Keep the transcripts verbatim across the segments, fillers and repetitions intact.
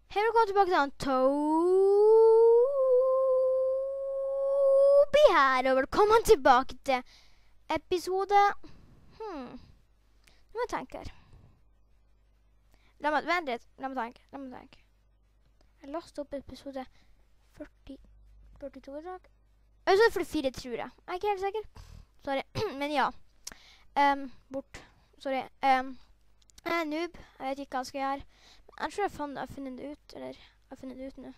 Hei, velkommen tilbake til han Tobi her, og velkommen tilbake til episode... Hmm, nå må jeg tenke her. La meg, vent litt, la meg tenke, la meg tenke. Jeg lastet opp episode førti, førtito i dag. Episode førtifire, tror jeg. Jeg er ikke helt sikker. Sorry, men ja. Um, bort. Sorry. Um, jeg er noob, jeg vet ikke hva jeg skal gjøre. Jeg tror jeg, fann, jeg har funnet det ut, eller jeg har funnet det ut nå.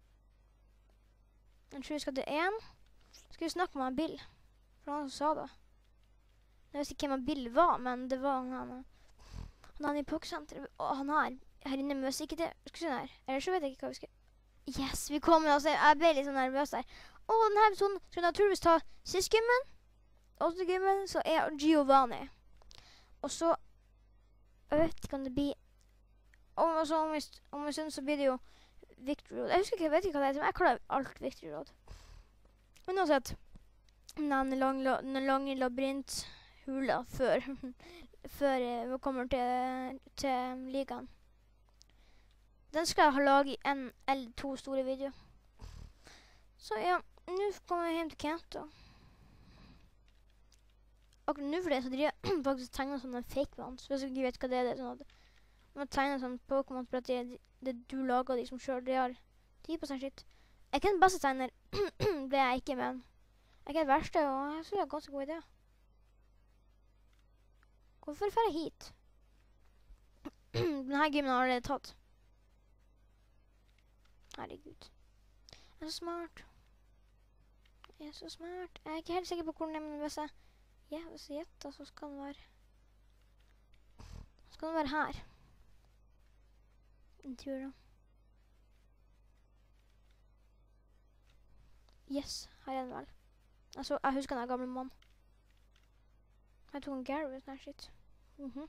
Jeg tror vi skal til en. Skal vi snakke med Bill? For han sa det. Jeg vet ikke hvem Bill var, men det var han han. Han er i Puck-senteret, og han har her inne med oss ikke det. Skal vi se her. Eller så vet jeg ikke hva vi skal... Yes, vi kommer, altså. Jeg ble litt sånn nervøs her. Og denne episoden skal vi naturligvis ta sist gymmen. Og så gymmen, så er Giovanni. Og så... Jeg vet ikke om det blir... Og så om en stund så blir det jo Victory Road. Jeg husker ikke, jeg vet ikke hva det heter, men jeg kaller alt Victory Road. Men uansett, den lange, lange labyrinthula før, før vi kommer til, til ligaen. Den skal jeg ha laget i en eller to store videoer. Så ja, nå kommer jeg hjem til Kent da. Akkurat nå for det så driver jeg faktisk tegner sånne fake ones, hvis jeg ikke vet hva det er. Sånn at man tegner sånn Pokémon for at det, det du lager liksom selv, det har ti prosent skitt. Jeg er ikke den beste tegner, det er jeg ikke, men jeg er ikke det verste, og jeg synes det er en ganske god idé. Hvorfor får jeg hit? Denne gymmen har allerede tatt. Herregud. Jeg er så smart. Jeg er så smart. Jeg er ikke helt sikker på hvor den er, men hvis jeg, ja, hvis jeg gjetter, så skal den være, skal den være her. En tur da. Yes, her er den vel. Altså, jeg husker den gamle mann. Jeg tok en Gary med sånn her shit. Mhm.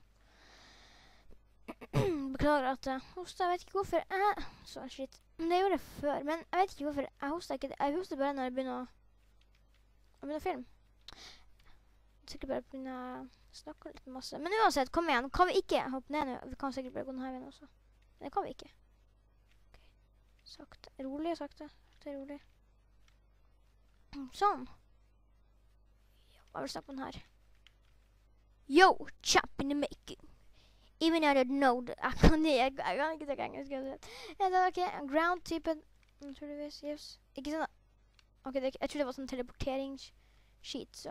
Beklager at jeg hoster, jeg vet ikke hvorfor jeg... Sånn shit. Men det gjorde jeg før, men jeg vet ikke hvorfor jeg hoster ikke. Jeg hoster bare når jeg begynner å... Jeg begynner å filme. Sikkert bare begynner å snakke litt masse. Men uansett, kom igjen. Kan vi ikke hoppe ned nå? Vi kan sikkert bare gå denne veien også. Det kan vi ikke. Ok. Sakte. Rolig, sakte. Sakte, rolig. Sånn. Ja, jeg vil snakke på den her. Yo, chap in the making. Even I don't know that. Jeg kan ikke, jeg kan ikke tenke engelsk. Jeg sa, ok, ground-type. Naturligvis, yes. Ikke sånn. Ok, det, jeg tror det var sånn teleporteringssheet, så...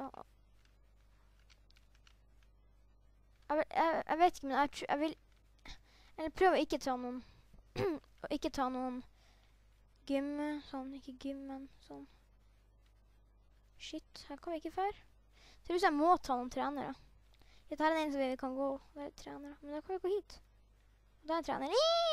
Jeg, jeg, jeg vet ikke, men jeg, jeg vil... Eller prøv å ikke ta noen... og ikke ta noen... Gym, sånn, ikke gym, men sånn... Shit, her kan vi ikke før. Så hvis jeg må ta noen trenere. Dette her er den eneste vi kan gå, det er trenere. Men da kan vi gå hit. Og da er trener.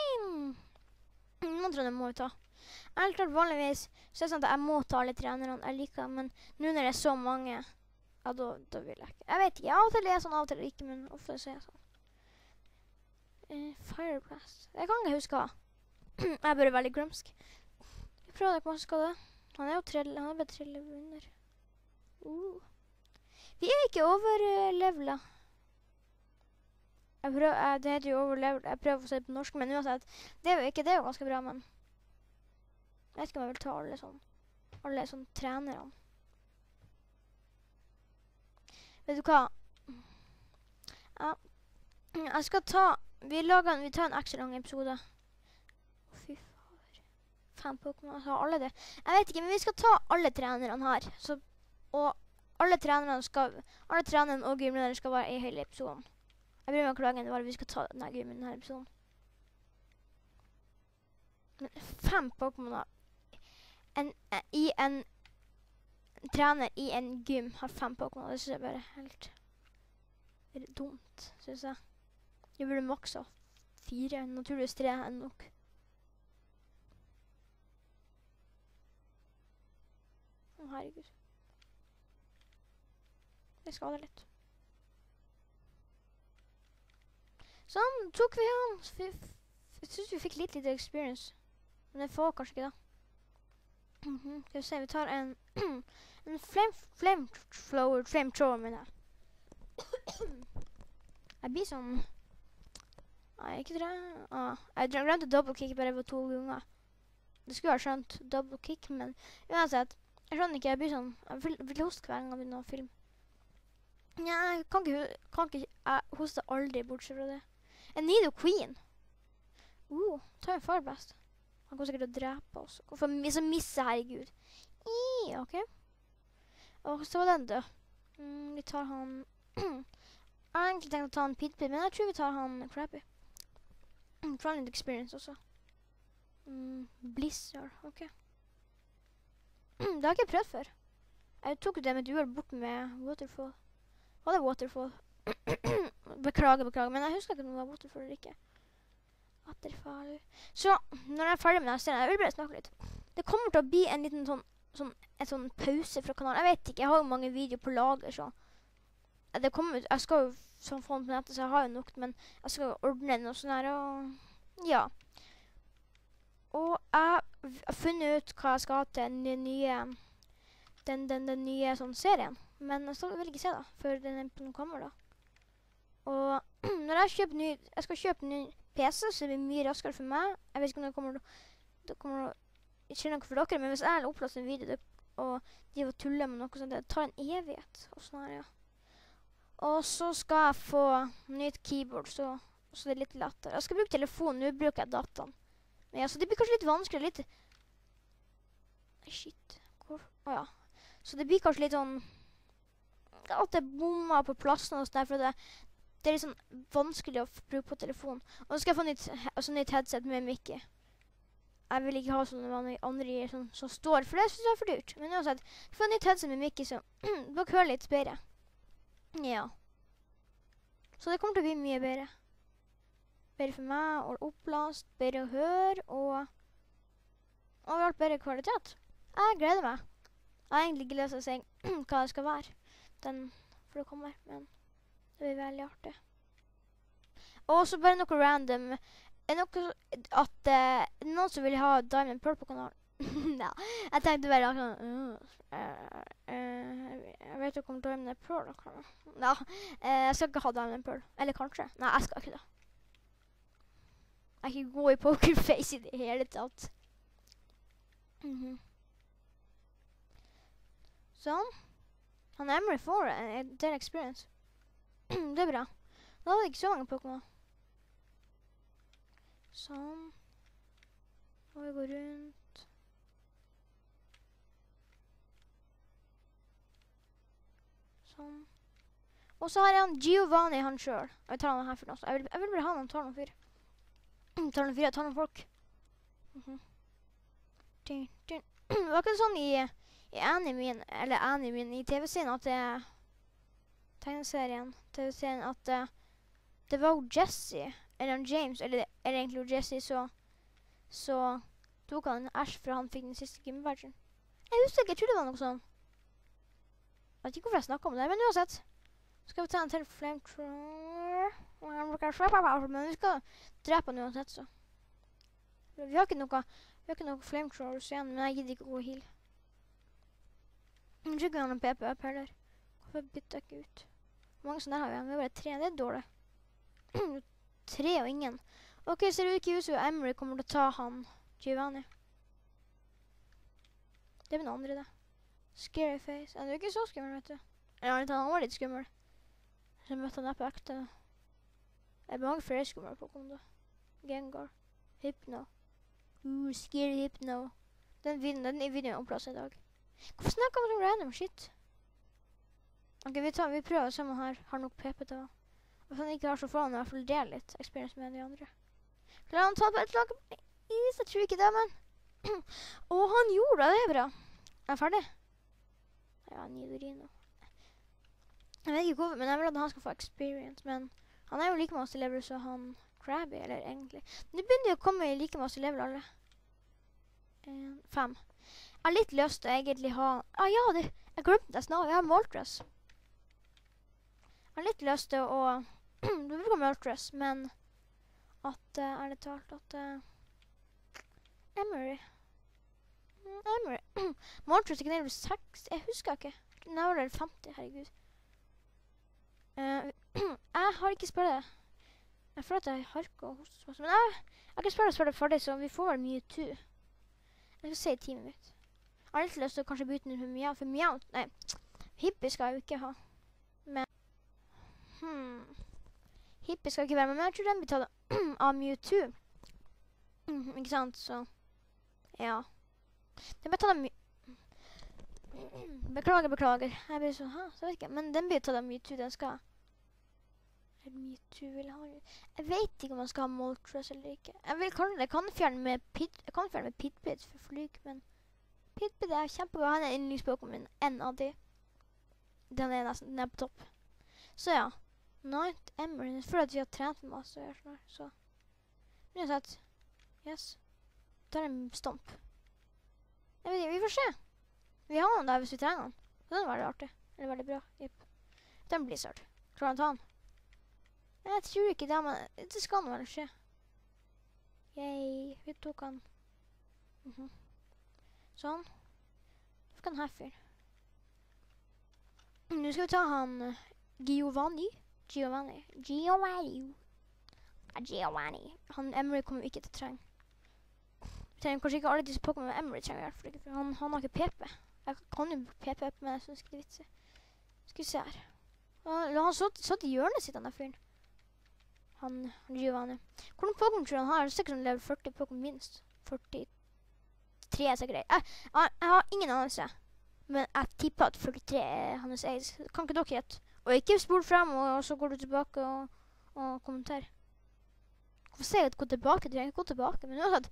Noen trenere må vi ta. Jeg har klart vanligvis, så er det sånn at jeg må ta alle trenerne jeg liker, men nå når det er så mange, ja, da, da vil jeg ikke. Jeg vet ikke, av og til er jeg sånn, av og til ikke, men ofte så er jeg sånn. Uh, Fire Blast. Jeg kan ikke huske hva. Jeg er bare veldig grumsk. Vi prøver ikke hva skal det. Han er jo trille, han er bare trille under. Uh. Vi er ikke overlevela. Jeg prøver, uh, det heter jo overlevela. Jeg prøver å si det på norsk, men uansett, det er jo ikke, det er jo ganske bra, men jeg vet ikke om jeg vil ta alle sånn, alle sånn trenerne. Vet du hva? Ja, jeg skal ta, vi lager en, vi tar en ekstra lang episode. Fy fader. Fem Pokémon, jeg har alle det. Jeg vet ikke, men vi skal ta alle trenerne her. Så, og alle trenerne skal, alle trenerne og gymlederne skal være i hele episoden. Jeg bryr meg om klagen, det var vi skal ta denne gymmen i denne episoden. Men fem Pokémon en, en, i en trener i en gym har fem Pokémon. Det synes jeg bare helt dumt, synes jeg. Jeg burde maksa fire, naturligvis tre er nok. Å, herregud. Jeg skader litt. Sånn, tok vi han. Jeg synes vi fikk litt litt experience. Men det får kanskje ikke da. Mm -hmm. Skal vi se, vi tar en... en flame... Flamethrower... Flamethrower, mener jeg. Jeg blir sånn... Nei, ikke tre. Ah, jeg glemte double kick bare på to ganger. Det skulle jeg ha skjønt double kick, men uansett, jeg skjønner ikke, jeg blir sånn, jeg vil, vil hoste hver gang jeg begynner å filme. Ja, jeg kan ikke, kan ikke, jeg hoster aldri bortsett fra det. En Nido Queen. Uh, ta en far best. Han kommer sikkert til å drepe oss. Hvorfor så misse, herregud? I, ok. Og så var den død. Mm, vi tar han... jeg har egentlig tenkt å ta han Pit-Pit, men jeg tror vi tar han Krabby. Fra litt experience også. Mm, Blizzard, ok. Det har jeg ikke prøvd før. Jeg tok det med duel bort med Waterfall. Hva er det Waterfall? beklager, beklager, men jeg husker ikke om det var Waterfall eller ikke. Waterfall. Så, når jeg er ferdig med denne serien, jeg vil bare snakke litt. Det kommer til å bli en liten sånn, sånn, en sånn pause fra kanalen. Jeg vet ikke, jeg har jo mange videoer på lager, så. Det kommer, jeg skal jo sånn få den på nettet, så jeg har jo nok, men jeg skal jo ordne den og sånn her, og ja. Og jeg har funnet ut hva jeg skal ha til den nye, den, den, den nye sånn serien. Men jeg vil ikke se da, før den kommer da. Og når jeg kjøper ny, jeg skal kjøpe ny P C, så det blir mye raskere for meg. Jeg vet ikke om det kommer, det kommer ikke skje noe for dere, men hvis jeg har opplast en video, det, og de var tullet med noe sånt, det tar en evighet. Og sånn her, ja. Og så skal jeg få nytt keyboard, så, så det er litt lettere. Jeg skal bruke telefonen, nå bruker jeg dataen. Men ja, så det blir kanskje litt vanskelig, litt... Shit, hvor? Åja. Så det blir kanskje litt sånn... At det bommer på plassen og sånn der, for det, det er litt sånn vanskelig å bruke på telefonen. Og så skal jeg få nytt, altså, nytt headset med Mickey. Jeg vil ikke ha sånne andre som, som står, for det synes jeg er for dyrt. Men uansett, jeg får nytt headset med Mickey, så dere hører litt bedre. Ja. Så det kommer til å bli mye bedre. Bedre for meg, og opplast, bedre å høre, og overalt bedre kvalitet. Jeg gleder meg. Jeg har egentlig ikke lyst til å si hva det skal være. Den, for det kommer, men det blir veldig artig. Og så bare noe random. Er noe at uh, noen som vil ha Diamond Pearl på kanalen? Nei, jeg tenkte bare sånn uh, uh, uh, jeg vet ikke om Diamond Pearl da, kan jeg? Nei, uh, jeg skal ikke ha Diamond Pearl. Eller kanskje? Nei, jeg skal ikke det. Jeg kan ikke gå i pokerface i det hele tatt. Mhm. Sånn. Han Emery får en del experience. Det er bra. Da hadde jeg ikke så mange Pokémon. Sånn. Og vi går rundt. Sånn. Og så har jeg han Giovanni, han selv. Jeg tar han her for noe. Jeg vil, jeg vil bare ha han, tar noen fyr. Tar noen fyr, tar noen folk. Mhm. Dun, dun. Det var ikke sånn i... i animen, eller animen i T V-serien, at det tegneserien, T V-serien, at uh, det var jo Jesse, eller James, eller, eller egentlig jo Jesse, så, så tok han Ash fra han fikk den siste gymverden. Jeg husker ikke, jeg tror det var noe sånn. Jeg vet ikke hvorfor jeg snakker om det, men uansett. Skal vi ta en til flamethrower? Men vi skal drepe han uansett, så. Vi har ikke noe, vi har ikke noe flamethrowers igjen, men jeg gidder ikke å gå og heal. Jeg tror ikke han har P P up heller. Hvorfor bytter jeg ikke ut? Hvor mange sånne har vi igjen? Vi har bare tre, det er dårlig. Tre og ingen. Ok, ser det ikke ut som Emery kommer til å ta han Giovanni. Det er den andre det. Scary face. Han er jo ikke så skummel, vet du. Ja, han var litt skummel. Så møtte han der på ekte. Det er mange flere skummel Pokémon da. Gengar. Hypno. Uh, scary Hypno. Den videoen, den videoen er omplass i dag. Hvorfor snakker vi om random shit? Ok, vi, tar, vi prøver å se om han her har nok P P til. Hvis han ikke har så får han i hvert fall dele litt experience med de andre. Klarer han ta på et lag? Is, jeg tror ikke det, men... Åh, han gjorde det, det er bra. Er han ferdig? Ja, Nidorino. Jeg vet ikke hvorfor, men jeg vil at han skal få experience, men... Han er jo like masse level så han Krabby, eller egentlig. Nå begynner de å komme i like masse level alle. En, fem. Jeg har litt lyst til å egentlig ha... Ah ja, det, jeg glemte det snart. Jeg har Moltres. Jeg har litt lyst til å... Du bruker Moltres, men... At, uh, er det talt at... Uh, Emery. Mm, Emery. Moltres er ikke nede seks. Jeg husker ikke. Nå var det femti, herregud. Uh, jeg har ikke spillet. Jeg føler at jeg harker og hoster masse. Men jeg, jeg kan spørre oss for det ferdig, så vi får vel Mewtwo. Jeg skal se i teamet mitt. Jeg har litt lyst til å kanskje bytte den for Meow, for Meow, nei, Hippie skal jeg jo ikke ha. Men, hmm, Hippie skal ikke være med, men jeg tror den blir tatt av Mewtwo. Mm, ikke sant, så, ja. Den blir tatt av Mew... Beklager, beklager. Jeg blir så, hæ, så vet ikke. Men den blir tatt av Mewtwo, den skal. Er det Mewtwo vil ha? Jeg vet ikke om man skal ha Moltres eller ikke. Jeg vil kanskje, jeg kan fjerne med Pit, jeg kan fjerne med Pit-Pit for flyg, men Pit-Pit er kjempebra. Han er yndlingspokémon min, en av de. Den er nesten, den er på topp. Så ja, Night Emerald, jeg føler at vi har trent med masse her snart, så. Men jeg har sett, yes, da er det en stomp. Jeg vet ikke, vi får se. Vi har den der hvis vi trenger den. Så den var veldig artig. Eller veldig bra. Yep. Den blir sørt. Klarer han ta den? Jeg tror ikke det, men det skal nå vel skje. Yay, vi tok han. Mhm. Sånn. Så fikk han her fyr. Nå skal vi ta han uh, Giovanni. Giovanni. Giovanni. Ja, Giovanni. Han Emery kommer vi ikke til å trenge. Vi trenger kanskje ikke alle disse Pokémon med Emery trenger vi i hvert fall ikke, for han, han har ikke P P. Jeg kan jo P P, men jeg synes ikke det er vitsig. Skal vi se her. Han, han satt, satt i hjørnet sitt, han der fyren. Han, han Giovanni. Hvordan Pokémon tror han har? Det er sikkert sånn level førti Pokémon minst. førtitre er sikkert det. Jeg, jeg, jeg har ingen anelse. Men jeg tipper at førtitre er hans eget. Kan ikke dere gjette? Og ikke spol frem, og, og så går du tilbake og, og kommenter. Hvorfor sier jeg at gå tilbake? Du trenger ikke gå tilbake, men uansett.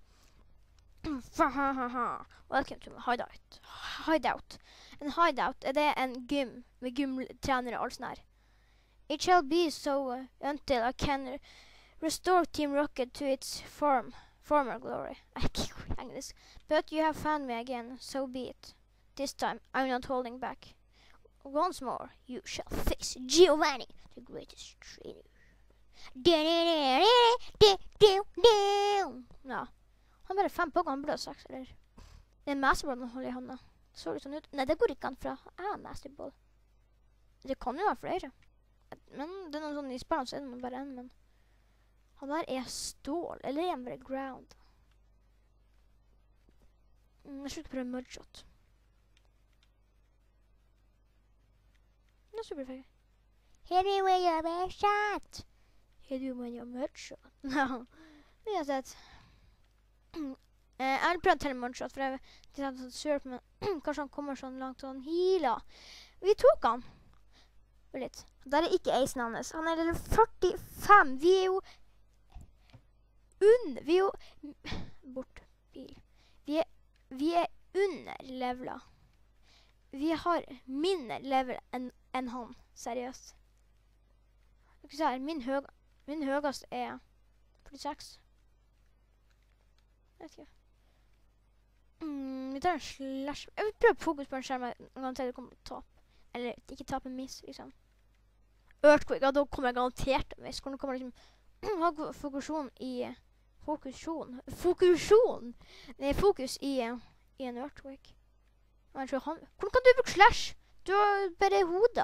Welcome to my hideout. Hideout. En hideout, er det en gym med gymtrenere og alt sånt her. It shall be so uh, until I can restore Team Rocket to its form, former glory. I can't English. But you have found me again, so be it. This time, I'm not holding back. Once more, you shall face Giovanni, the greatest trainer. Ja. Han er bare fem Pokémon, han burde ha seks, eller? Det er en Masterball han holder i hånda. Så litt sånn ut. Nei, det går ikke an fra. Jeg har en Masterball. Det kan jo være flere. Men det er noen sånn i spillene, så er det bare en, men han der er stål, eller er han bare ground? Mm, jeg skal ikke prøve Mudshot. Det er superfeil. Hit you with your Mudshot. Hit you with your Mudshot. No. Vi har sett. uh, jeg har prøvd til Mudshot, for jeg vet at han sørt, men kanskje han kommer sånn langt, og han healer. Vi tok han. Litt. Der er ikke eisen hans. Han er level førtifem. Vi er jo under, vi er jo bort bil. Vi er, vi er under levela. Vi har mindre level enn en han, seriøst. Dere ser, min, høg, min høyest er førtiseks. Jeg vet ikke. Mm, vi tar en slash. Jeg vil prøve fokus på en skjerm, garantert det kommer til å tape. Eller ikke tape en miss, liksom. Earthquake, ja, da kommer jeg garantert en miss. Hvordan kommer jeg liksom ha fokusjon i... Fokusjon? Fokusjon! Nei, fokus i, i en Earthquake. Jeg tror han... Hvordan kan du bruke slash? Du har bare hodet.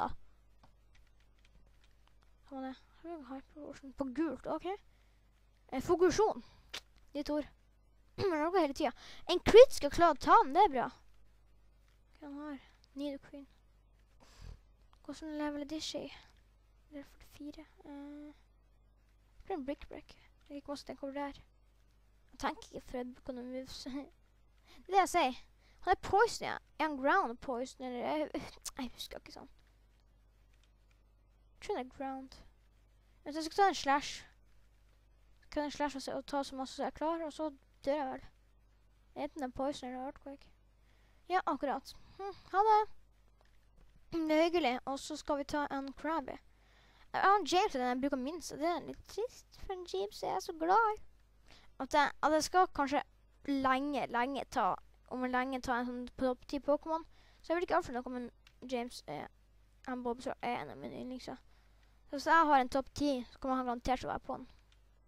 Hva var det? Hyperpotion på gult, ok. Eh, fokusjon. Ditt ord. Men det er noe hele tiden. En crit skal klare å ta den, det er bra. Hva han har? Nidoqueen. Hvordan level er det skje? Det er førtifire. Uh, det er en brick break. Jeg vet ikke hva som kommer der. Jeg tenker ikke for å bruke noen moves. Det er det jeg sier. Han er poison, ja. Er han ground poison, eller? Jeg, jeg husker ikke sånn. Jeg tror han er ground. Jeg skal ta en slash. Jeg skal ta en slash og, og ta så masse som jeg klarer, og så dør jeg vel. Enten det er poison eller earthquake. Ja, akkurat. Hm, ha det. Det er hyggelig, og så skal vi ta en Krabby. Jeg har en James den jeg bruker minst, og det er litt trist, for en James er jeg så glad i. At jeg, at jeg skal kanskje lenge, lenge ta, om en lenge ta en sånn topp ti Pokémon. Så jeg vil ikke avsløre noe, men James er, han Bulbasaur er en av mine yndlingser. Så hvis jeg har en topp ti, så kommer han garantert å være på den.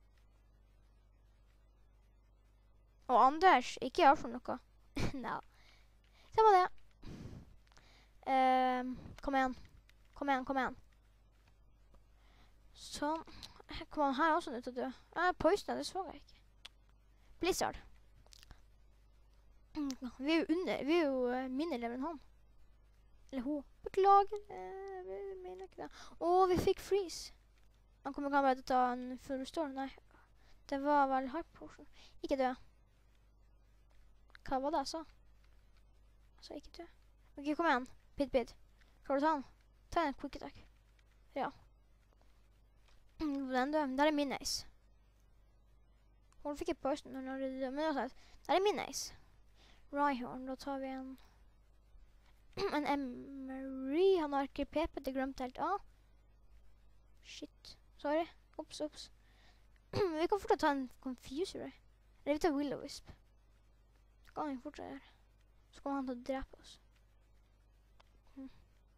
Og Anders, ikke avsløre noe. No. Se på det. Uh, kom igjen. Kom igjen, kom igjen. Sånn. Kom han her også ut til å dø? Ja, Poison, det så jeg ikke. Blizzard. Vi er jo under, vi er jo uh, mindre level enn han. Eller hun. Beklager, uh, vi mener ikke det. Åh, vi fikk freeze. Han kommer ikke bare til å ta en full restore, nei. Det var vel hard potion. Ikke dø. Hva var det jeg sa? Jeg sa ikke dø. Ok, kom igjen. Pit, pit. Klarer du ta den? Ta en quick attack. Ja. Den død. Der er min ace. Hun fikk ikke poison når det død, men altså, der er min ace. Rhyhorn, da tar vi en en Emery. Han har ikke P P, det glemte helt av. Shit. Sorry. Ops, ops. Vi kan fortsatt ta en Confuser. Eller vi tar Will-O-Wisp. Så kan vi fortsatt gjøre. Så kommer han til å drepe oss. Hmm.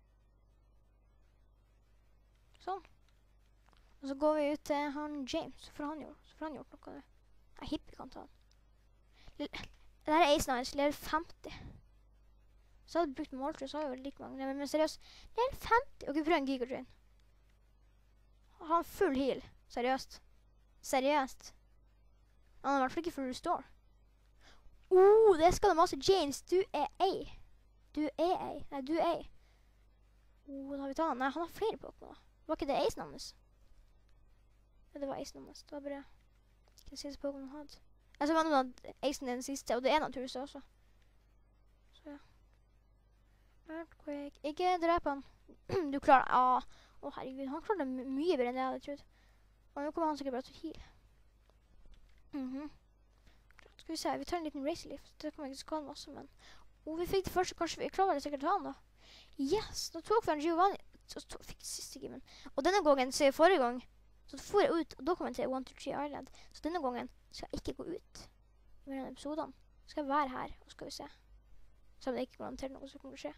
Sånn. Og så går vi ut til han James. Så får han gjort, så får han gjort noe av det. Nei, Hippie kan ta han. L det her er Ace Nice, level femti. Så hadde jeg brukt Moltres, så har jeg jo like mange. Men, men seriøst, level femti. Ok, prøv en Giga Drain. Han har full heal. Seriøst. Seriøst. Han har i hvert fall ikke full restore. Oh, det skal de masse. James, du er A. Du er A. Nei, du er A. Oh, da har vi tatt han. Nei, han har flere Pokémon. Var ikke det Ace-navnet hans? Ja, det var Ace-navnet. Det var bare den siste Pokémon han hadde. Jeg så var noen av Acen den siste, og det er naturligvis også. Så ja. Earthquake. Ikke drep han. Du klarer det. Ah. Å oh, herregud, han klarer det mye bedre enn det jeg hadde trodd. Og nå kommer han sikkert bare til heal. Mhm. Skal vi se, vi tar en liten race lift. Det kommer ikke skade masse, men... Oh, vi fikk det første, kanskje vi klarer det sikkert å ta han da. Yes, da tok vi en Giovanni. Så fikk det siste gamen. Og denne gangen, så i forrige gang, så får jeg ut, og da kommer jeg til one two three Island. Så denne gangen skal jeg ikke gå ut i denne episoden. Skal jeg være her, og skal vi se. Så om det ikke garantert noe som kommer til å skje.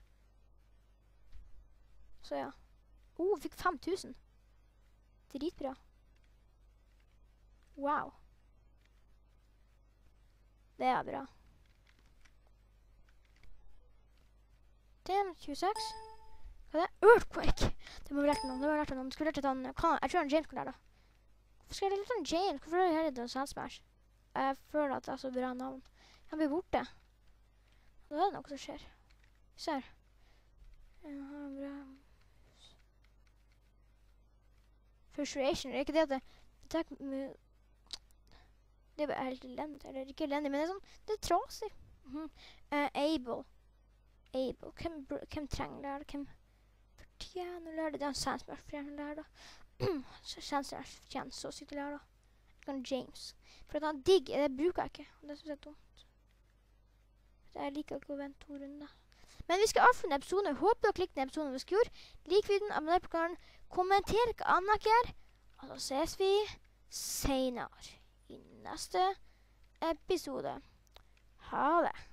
Så ja. Oh, vi fikk fem tusen. Dritbra. Wow. Det er bra. Damn, tjueseks. Hva er det? Earthquake! Det må vi lært noe. Det må vi lært noe. Skulle lært at han... Kan, jeg tror han James kan lære det. Hvorfor skal jeg lære han James? Hvorfor er det her i den Sandsmash? Jeg føler at det er så bra navn. Han blir borte. Da er det noe som skjer. Se her. Jeg har en bra... Frustration. Det er ikke det at det... Det er, det er bare helt elendig. Eller ikke elendig, men det er sånn... Det er trasig. Mm-hmm. uh, Able. Able. Hvem, hvem trenger det her? Hvem fortjener å lære det? Det er en Sandsmash fortjener å lære det. Sandsmash fortjener så sykt å lære det. Jeg kan James. For at han digg, det bruker jeg ikke. Det synes jeg er dumt. Jeg liker ikke å vente to runder. Men vi skal avslutte denne episoden. Jeg håper dere likte denne episoden hvis dere gjorde. Lik videoen, abonner på kanalen, kommenter hva annet dere gjør. Og så ses vi senere i neste episode. Ha det.